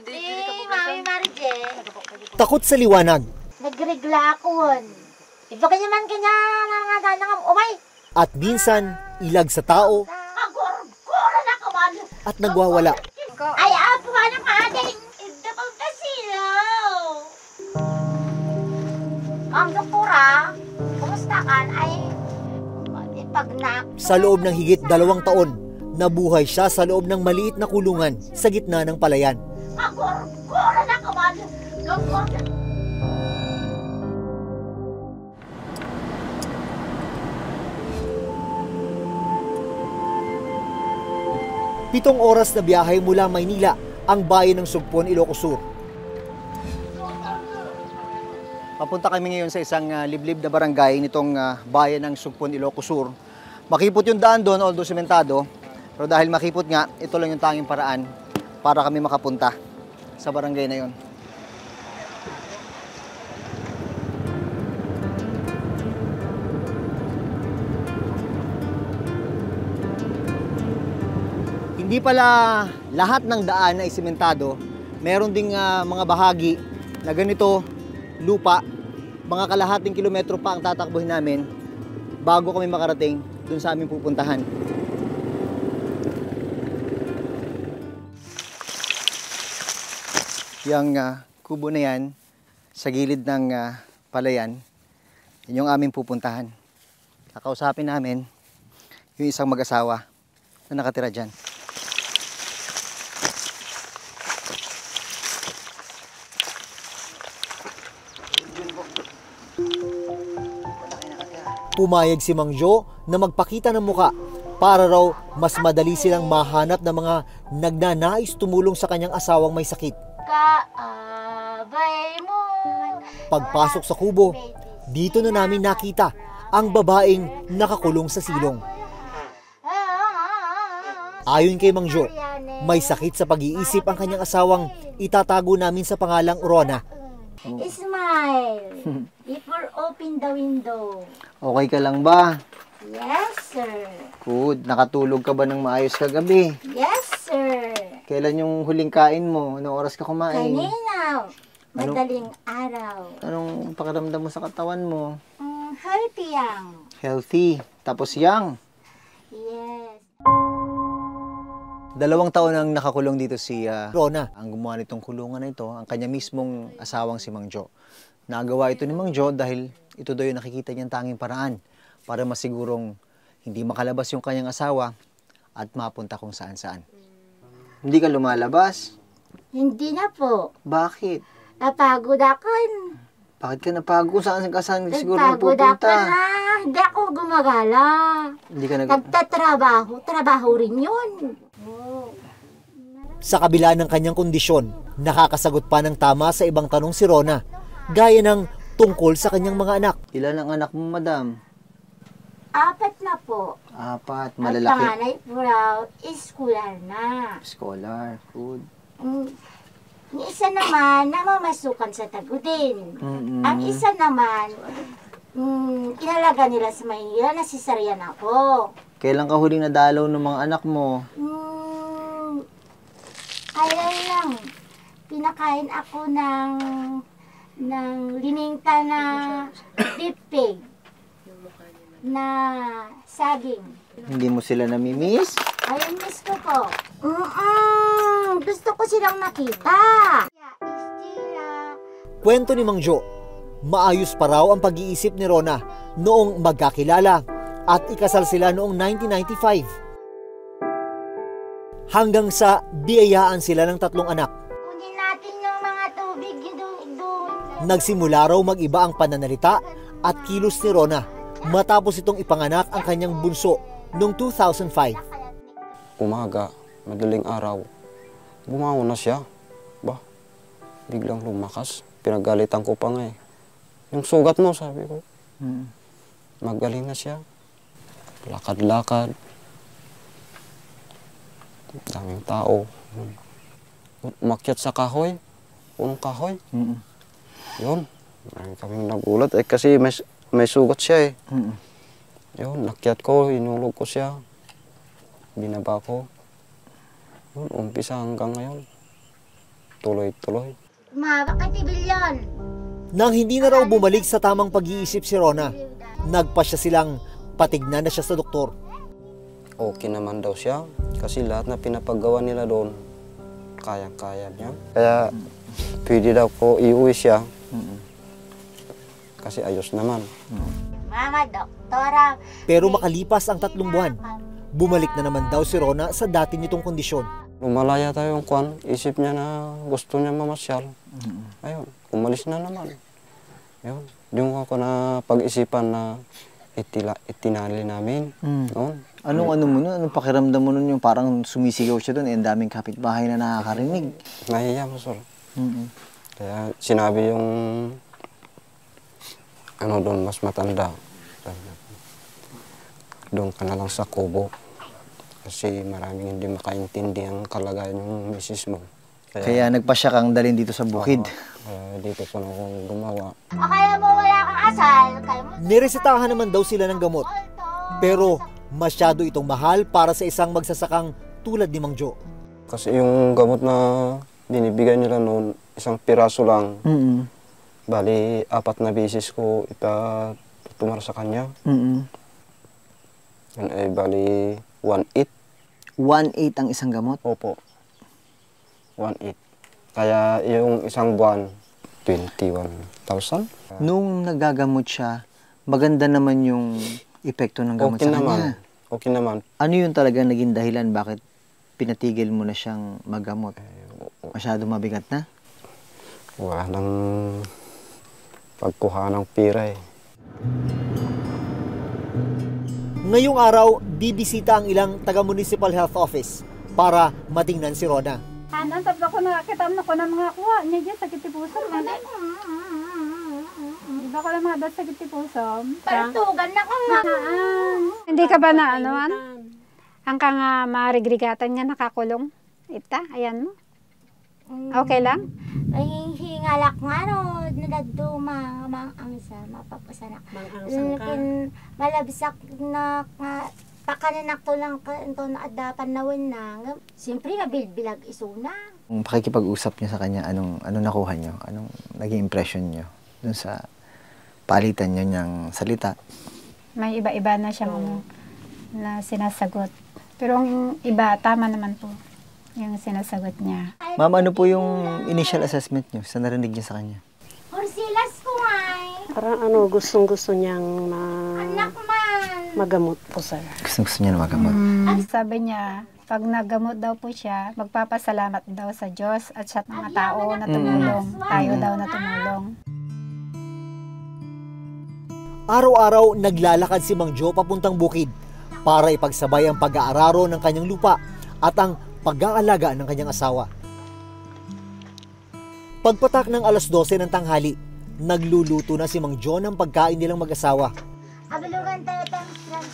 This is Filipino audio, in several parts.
Mami Marije. Takot sa liwanag Nagregla ako. Iba kanya man kanya nga umay. at minsan ilag sa tao Agor-gora na kaman. at nagwawala. Ay, apo ka ng ating. Ito pang kasilaw. Ang doktora, kumusta kan? Ay, pag na... Sa loob ng higit 2 taon, nabuhay siya sa loob ng maliit na kulungan sa gitna ng palayan. Agor-gora na kaman. Agor na. Pitong oras na biyahe mula Maynila ang bayan ng Sugpon, Ilocos Sur. Papunta kami ngayon sa isang liblib na barangay nitong bayan ng Sugpon, Ilocos Sur. Makipot yung daan doon, although sementado. Pero dahil makipot nga, ito lang yung tanging paraan para kami makapunta sa barangay na yon. Hindi pala lahat ng daan ay sementado. Meron ding mga bahagi na ganito, lupa, mga kalahating kilometro pa ang tatakbuhin namin bago kami makarating dun sa aming pupuntahan. Yung kubo na yan, sa gilid ng palayan, yun yung aming pupuntahan. Kakausapin namin yung isang mag-asawa na nakatira dyan. Pumayag si Mang Jo na magpakita ng muka para raw mas madali silang mahanap ng mga nagnanais tumulong sa kanyang asawang may sakit. Kaabay mo. Pagpasok sa kubo, dito na namin nakita ang babaeng nakakulong sa silong. Ayon kay Mang Jo, may sakit sa pag-iisip ang kanyang asawang itatago namin sa pangalang Rona. Smile. Before open the window. Okay ka lang ba? Yes, sir. Good. Nakatulog ka ba ng maayos kagabi? Yes, sir. Kailan yung huling kain mo? Anong oras ka kumain? Kanina. Madaling araw. Anong pakiramdam mo sa katawan mo? Healthy yang. Healthy. Tapos young. Yes. 2 taon ang nakakulong dito si Rona. Ang gumawa nitong kulungan na ito, ang kanya mismong asawang si Mang Jo. Nagawa ito ni Mang Jo dahil ito daw yung nakikita niyang tanging paraan para masigurong hindi makalabas yung kanyang asawa at mapunta kung saan-saan. Hindi ka lumalabas? Hindi na po. Bakit? Napagod ako. Bakit ka napagod? Saan siguro Napagod pupunta? ako na. Hindi ako gumagala. Hindi ka Nagtatrabaho. Trabaho rin yun. Sa kabila ng kanyang kondisyon, nakakasagot pa ng tama sa ibang tanong si Rona, gaya ng tungkol sa kanyang mga anak. Ilan ang anak mo, madam? 4 na po. 4, At malalaki. panganay po raw, scholar na. Scholar, good. Yung isa naman, namamasukan sa Tagudin. Ang isa naman, inalaga nila sa Maynila, nasisaryan ako. Kailan ka huling nadalaw ng mga anak mo? Kailan lang, pinakain ako ng lininta na beef pig na saging. Hindi mo sila namimiss? Ayun, miss ko po. Gusto ko silang nakita. Kwento ni Mang Jo, maayos pa raw ang pag-iisip ni Rona noong magkakilala at ikasal sila noong 1995. Hanggang sa biyayaan sila ng 3 anak. Kunin natin yung mga tubig doon. Nagsimula raw mag-iba ang pananalita at kilos ni Rona matapos itong ipanganak ang kanyang bunso noong 2005. Umaga, madaling araw, bumangon na siya. Biglang lumakas. Pinagalitan ko pa nga eh. Yung sugat mo, sabi ko. Magaling na siya. Lakad-lakad. Daming tao. Umakyat sa kahoy. Punong kahoy. Yun. Marami kaming nagulat eh kasi may sugat siya eh. Yun, nakyat ko, inulog ko siya. Binaba ko. Yun, umpisa hanggang ngayon. tuloy-tuloy. Mahaba kay Tibilyon. Nang hindi na raw bumalik sa tamang pag-iisip si Rona, nagpa siya silang patignan na siya sa doktor. Okay naman daw siya kasi lahat na pinapagawa nila doon, kayang-kaya niya. Kaya pwede daw ko iuwi siya kasi ayos naman. Mama, doktora. Pero makalipas ang 3 buwan, bumalik na naman daw si Rona sa dati nitong kondisyon. Lumalaya tayo yung kwan, isip niya na gusto niya mamasyal. Ayun, umalis na naman. Ayun, yung ako na pag-isipan na itinali namin noon. Anong Anong pakiramdam mo nun yung parang sumisigaw siya doon, ang daming kapitbahay na nakakarinig? Nahiya mo, sir. Kaya sinabi yung doon mas matanda. Doon ka na lang sa kubo. Kasi maraming hindi makaintindi ang kalagayan ng misis mo. Kaya nagpa siya kang dalhin dito sa bukid. Dito ko na akong gumawa. Kaya mo wala kang asal. Kaya mo... Niresetahan naman daw sila ng gamot. Pero masyado itong mahal para sa isang magsasakang tulad ni Mang Jo. Kasi yung gamot na binibigay nila noon, isang piraso lang. Bali, 4 na beses ko itutumar sa kanya. Yan ay bali 1/8. 1/8 ang isang gamot? Opo. 1/8. Kaya yung isang buwan, 21,000. Nung nagagamot siya, maganda naman yung epekto ng gamot Okay sa naman. kanya. Okay naman. Ano yung talaga naging dahilan bakit pinatigil mo na siyang maggamot? Masyado mabigat na? Wala nang pagkuha ng pira eh. Ngayong araw, bibisita ang ilang taga-municipal health office para matingnan si Rona. Anan, tapos ako nakakita ko na mga kuha niya dyan sa Kitipusom. Di ba ko na mga dot sa Kitipusom? Partugan na ko nga. Hindi ka ba na ano, an? Ang ka nga marigrigatan nga nakakulong. Ita, ayan mo. Okay lang? Ay, hingalak nga no. Nadaduma. Mangangsa. Mapapasanak. Malabsak na pakananak to lang ito na adapan na na. Siyempre, nabilbilag isuna. Kung pakikipag-usap niyo sa kanya, anong nakuha niyo? Anong naging impression niyo dun sa palitan niyo niyang salita? May iba-iba na siyang na sinasagot. Pero ang iba, tama naman po yung sinasagot niya. Ma'am, ano po yung initial assessment niyo sa narinig niyo sa kanya? Horsilas ko ay. Parang gustong-gusto niyang Anak man. magamot po, sir. Gusto niya na magamot. Sabi niya, pag naggamot daw po siya, magpapasalamat daw sa Diyos at sa mga tao na tumulong. Tayo daw na tumulong. Araw-araw naglalakad si Mang Jo papuntang bukid para ipagsabay ang pag-aararo ng kanyang lupa at ang pag-aalaga ng kanyang asawa. Pagpatak ng 12:00 ng tanghali, nagluluto na si Mang Jo ng pagkain nilang mag-asawa. Abalugan tayo tayo.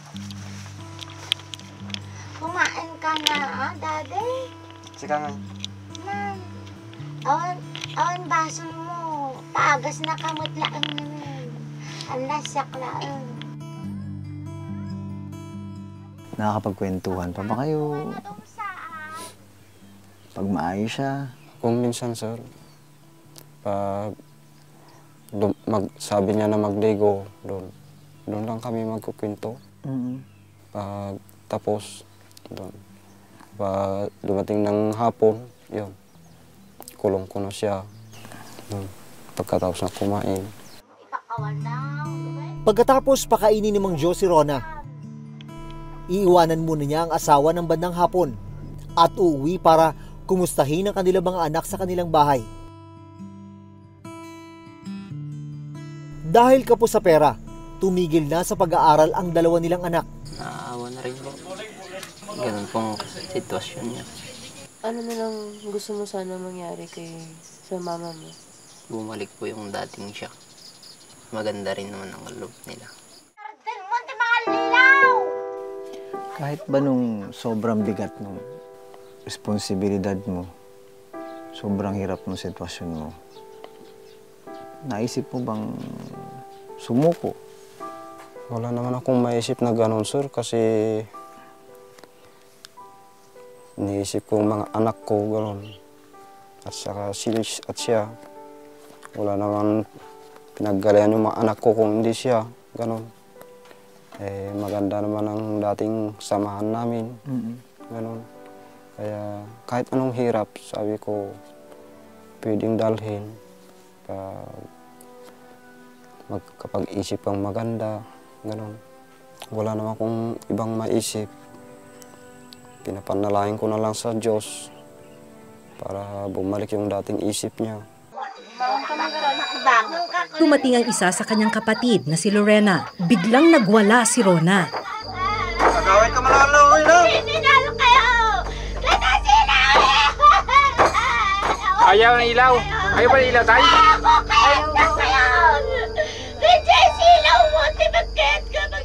Kumain ka na, daddy? Sika nga. Man. Awan baso mo. Paagas na kamot laang naman. Ang lasak laang. Nakakapagkwentuhan pa ba kayo? Pag maayos siya? Kung minsan, sir, pag sabi niya na magligo, doon lang kami magkukwento. Pag tapos, doon. Pag dumating ng hapon, yun, kulong ko na siya. Pagkatapos na kumain. Pagkatapos pakainin ni Mang Jo si Rona, iiwanan muna niya ang asawa ng bandang hapon at uuwi para kumustahin ang kanilang mga anak sa kanilang bahay. Dahil kapos sa pera, tumigil na sa pag-aaral ang dalawa nilang anak. Naawa na rin po. Ganun pong sitwasyon niya. Ano na lang gusto mo sana mangyari sa mama mo? Bumalik po yung dating siya. Maganda rin naman ang loob nila. Kahit ba nung sobrang bigat ng responsibilidad mo, sobrang hirap ng sitwasyon mo, naisip mo bang sumuko? Wala naman akong maisip na ganun, sir, kasi iniisip ko mga anak ko, gano'n. at saka siya. Wala naman pinaggalayan yung mga anak ko kung hindi siya. Ganon. Maganda naman ang dating samahan namin. Ganon. Kaya kahit anong hirap, sabi ko, pwedeng dalhin. Magkapag-isip ang maganda. Ganon. Wala naman akong ibang maisip. Pinapanalangin ko na lang sa Diyos para bumalik yung dating isip niya. Dumating ang isa sa kanyang kapatid na si Lorena. Biglang nagwala si Rona. Pag-away ka malalo, Pinalo kayo! Natasinaw! Ayaw ng ilaw. Ayaw ba ng ilaw tayo? Ako kayo na kayo! Medyo silaw mo, tibagket ka mag...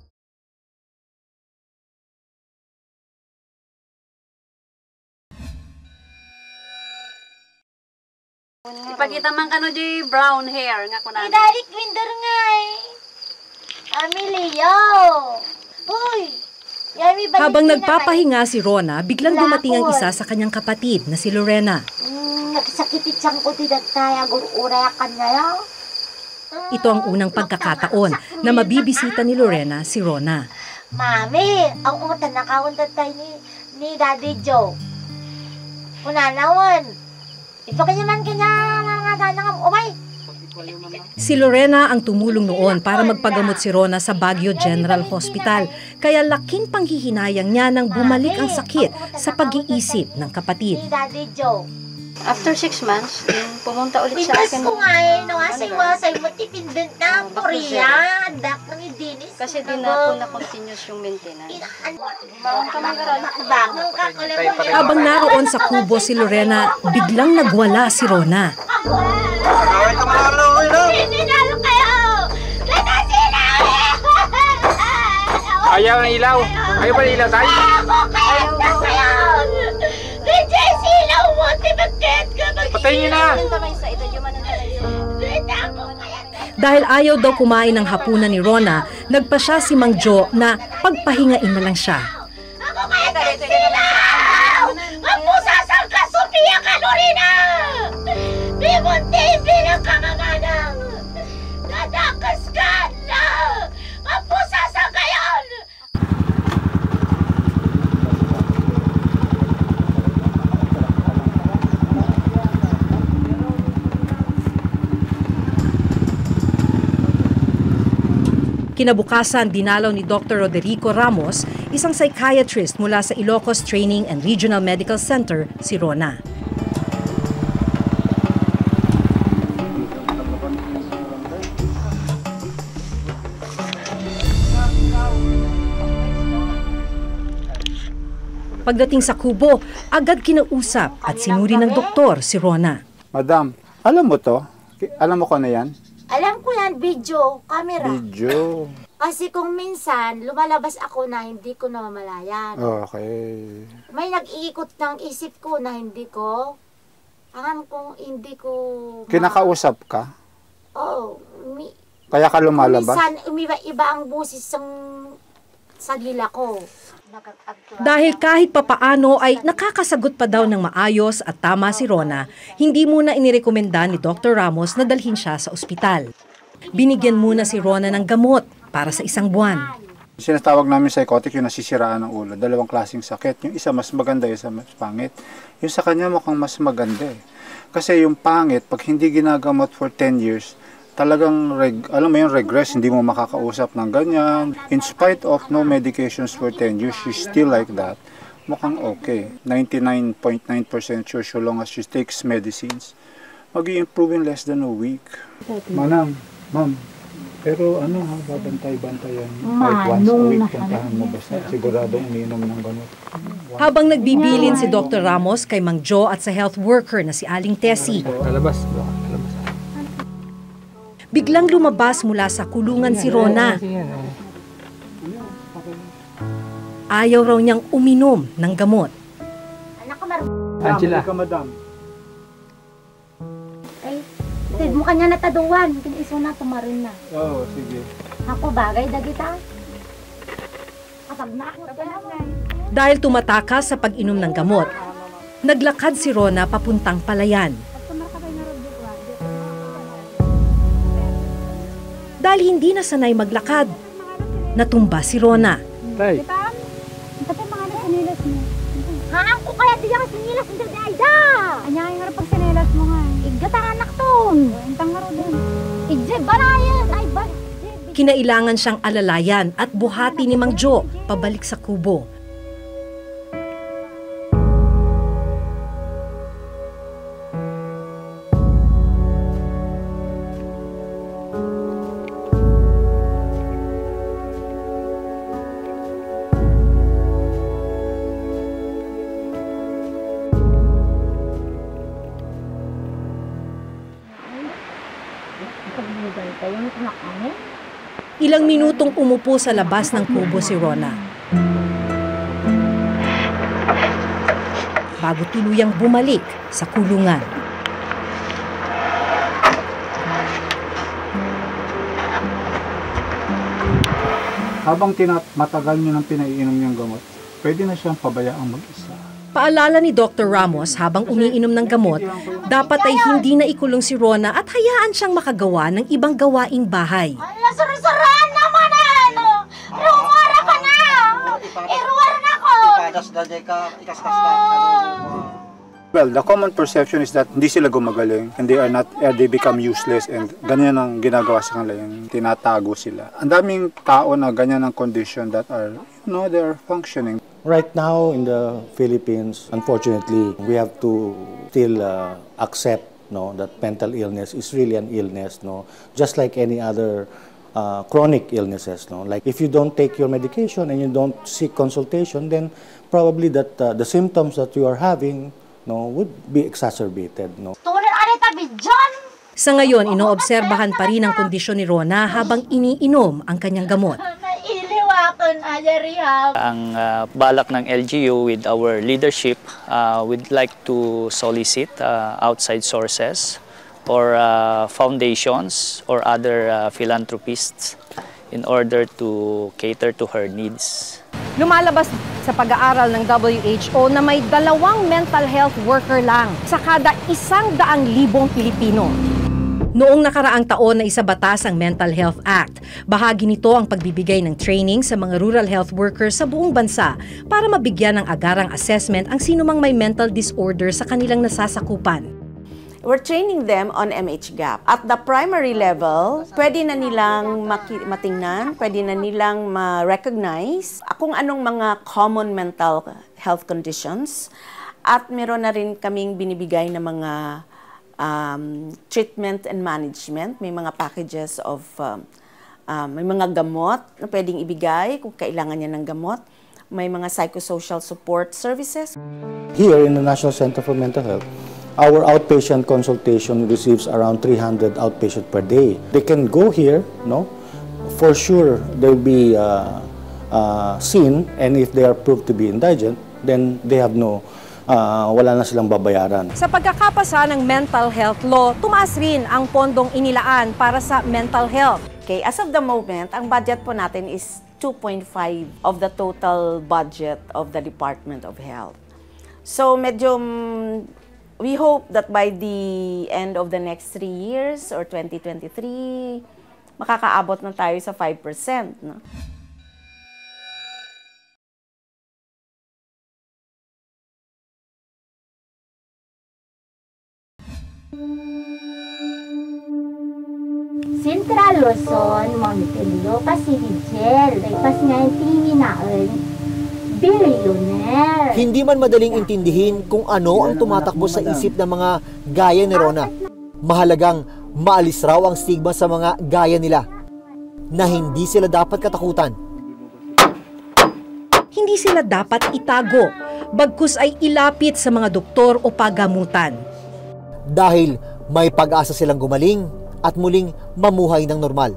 Ipakita man kano di brown hair nga kunan. Idalik winder nga eh. Emilio! Uy! Yami, Habang nagpapahinga si Rona, biglang dumating ang isa sa kanyang kapatid na si Lorena. Nagsakit siyang ko tidagtaya, urayakan niya. Ito ang unang pagkakataon na mabibisita ni Lorena si Rona. Mami, ang umutan na kauntan tayo ni Daddy Joe. Unanawan. Ito kanya man nga umay. Si Lorena ang tumulong noon para magpagamot si Rona sa Baguio General Hospital. Kaya laking panghihinayang niya nang bumalik ang sakit sa pag-iisip ng kapatid. Ni Daddy Joe. After 6 months, pumunta ulit sa Pintas akin. ko nga eh, sa'yo mo tipindent na Korea. Andak ng Dinis. Kasi di na po na continuous yung maintenance. Habang naroon sa kubo si Lorena, biglang nagwala si Rona. Pag-away ka malalo, Pinalo kayo! Natasinaw! Ayaw ng ilaw. Ayaw ba ng ilaw tayo? Ako kayo na kayo! Medyo silaw mo, tibagket ka mag... Patayin niyo na! Dahil ayaw daw kumain ng hapunan ni Rona, nagpa siya si Mang Jo na pagpahingain na lang siya. Ako kaya silaw! Ang pusa sa Sofia Calorina! Bimunti bilang kamanganang! Nadakas ka na! Ang pusa sa gayon! Kinabukasan, dinalaw ni Dr. Roderico Ramos, isang psychiatrist mula sa Ilocos Training and Regional Medical Center, si Rona. Pagdating sa kubo, agad kinausap at sinuri ng doktor si Rona. Madam, alam mo to? Alam mo ko na yan? Alam ko yan, video, camera. Video. Kasi kung minsan, lumalabas ako na hindi ko namamalayan. Okay. May nag-iikot ng isip ko na hindi ko. Alam kong hindi ko... Kinakausap ka? Oo. Kaya ka lumalabas? Minsan, iba ang busis sa dila ko. Dahil kahit papaano ay nakakasagot pa daw ng maayos at tama si Rona, hindi muna inirekomenda ni Dr. Ramos na dalhin siya sa ospital. Binigyan muna si Rona ng gamot para sa 1 buwan. Sinatawag namin psychotic yung nasisiraan ng ulo. 2 klaseng sakit. Yung isa mas maganda, yung isa mas pangit. Yung sa kanya mukhang mas maganda eh. Kasi yung pangit, pag hindi ginagamot for 10 years, talagang, alam mo yung regress, hindi mo makakausap ng ganyan. In spite of no medications for 10 years, she's still like that. Mukhang okay. 99.9% sure so long as she takes medicines. Mag-i-improve in less than a week. Manang, ma'am, pero ano ha, babantay-bantayan. Like once a week, puntahan mo basta. Siguradong uminom ng gamot. Habang nagbibilin si Dr. Ramos kay Mang Jo at sa health worker na si Aling Tessie, Kalabas. biglang lumabas mula sa kulungan si Rona. Ayaw raw niyang uminom ng gamot. Angela. Madam. Ay, mo kanya nataduan. Kiniso na, tumarin na. Oo, sige. Ako bagay, dagita. Kapag nakot ka na. Dahil tumatakas sa pag-inom ng gamot, Naglakad si Rona papuntang palayan. Dahil hindi na sanay maglakad, natumba si Rona. Tay. Haan ko kaya diya ka sinilas ng dada. Anya nga nga pag sinilas mo nga. Igata anak ton. Intang nga rin. Igje barayan. Ay ba. Kinailangan siyang alalayan at buhati ni Mang Jo pabalik sa kubo. Ilang minutong umupo sa labas ng kubo si Rona. Bago tuluyang bumalik sa kulungan. Habang matagal nyo nang pinaiinom yung gamot, pwede na siyang pabayaang mag-isa. Paalala ni Dr. Ramos habang umiinom ng gamot, dapat ay hindi na ikulong si Rona at hayaan siyang makagawa ng ibang gawaing bahay. Ala, sarasaraan naman ano. Ruwara ka na. Iruwara na ko. Well, the common perception is that hindi sila gumagaling and they become useless and ganyan ang ginagawa sa kanila, yung tinatago sila. Ang daming tao na ganyan ang condition that are, they're functioning. Right now in the Philippines, unfortunately, we have to still accept that mental illness is really an illness, just like any other chronic illnesses. Like if you don't take your medication and you don't seek consultation, then probably that the symptoms that you are having would be exacerbated. Sa ngayon, inoobserbahan pa rin ang kondisyon ni Rona habang iniinom ang kanyang gamot. Ang balak ng LGU with our leadership, we'd like to solicit outside sources or foundations or other philanthropists in order to cater to her needs. Lumalabas sa pag-aaral ng WHO na may 2 mental health worker lang sa kada 100,000 Pilipino. Noong nakaraang taon na isabatas ang Mental Health Act, bahagi nito ang pagbibigay ng training sa mga rural health workers sa buong bansa para mabigyan ng agarang assessment ang sinumang may mental disorder sa kanilang nasasakupan. We're training them on MHGAP. At the primary level, pwede na nilang matingnan, pwede na nilang ma-recognize kung anong mga common mental health conditions. At meron na rin kaming binibigay na mga treatment and management. May mga packages of, may mga gamot na pwedeng ibigay kung kailangan niya ng gamot. May mga psychosocial support services. Here in the National Center for Mental Health, our outpatient consultation receives around 300 outpatient per day. They can go here, for sure they'll be seen, and if they are proved to be indigent, then they have wala na silang babayaran. Sa pagkakapasa ng mental health law, tumaas rin ang pondong inilaan para sa mental health. Okay, as of the moment, ang budget po natin is 2.5 of the total budget of the Department of Health. So medyo we hope that by the end of the next 3 years or 2023, makakaabot na tayo sa 5%. Central Luzon, Montelio, Pasigigel, pas ngayon tinginaan, billionaire. Hindi man madaling intindihin kung ano ang tumatakbo sa isip ng mga gaya ni Rona. Mahalagang maalis raw ang stigma sa mga gaya nila na hindi sila dapat katakutan. Hindi sila dapat itago, bagkus ay ilapit sa mga doktor o pagamutan. Dahil may pag-asa silang gumaling at muling mamuhay ng normal.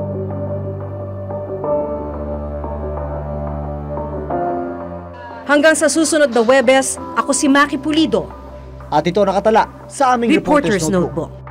Hanggang sa susunod na Huwebes, ako si Maki Pulido. At ito nakatala sa aming Reporter's Notebook.